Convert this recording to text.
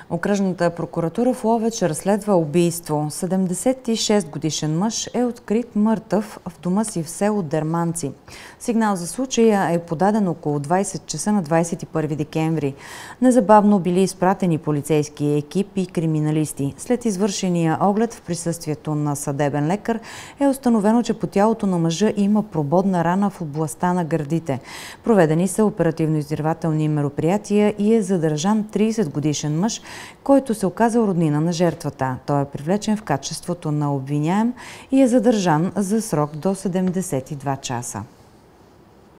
Окръжната прокуратура в Ловеч разследва убийство. 76-годишен мъж е открит мъртъв в дома си в село Дерманци. Сигнал за случая е подаден около 20 часа на 21 декември. Незабавно били изпратени полицейски екипи и криминалисти. След извършения оглед в присъствието на съдебен лекар е установено, че по тялото на мъжа има прободна рана в областта на гърдите. Проведени са оперативно-издирвателни мероприятия и е задържан 30-годишен мъж, който се оказал роднина на жертвата. Той е привлечен в качеството на обвиняем и е задържан за срок до 72 часа.